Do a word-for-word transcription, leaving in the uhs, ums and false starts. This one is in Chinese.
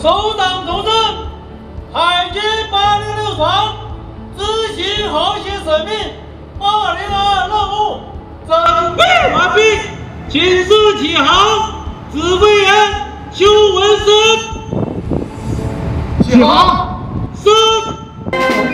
首长重申，海军八六六团执行航行使命二零二二任务整备完毕，请示起航。指挥员邱文生， 起航。 升。